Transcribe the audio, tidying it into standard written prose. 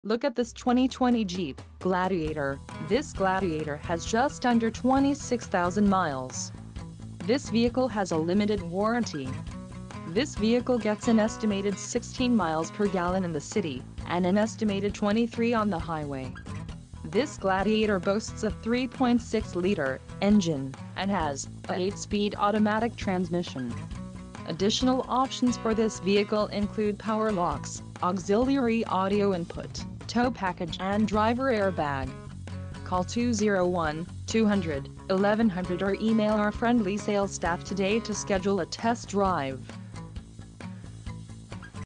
Look at this 2020 Jeep Gladiator. This Gladiator has just under 26,000 miles. This vehicle has a limited warranty. This vehicle gets an estimated 16 miles per gallon in the city, and an estimated 23 on the highway. This Gladiator boasts a 3.6-liter engine, and has a 8-speed automatic transmission. Additional options for this vehicle include power locks, auxiliary audio input, tow package and driver airbag. Call 201-200-1100 or email our friendly sales staff today to schedule a test drive.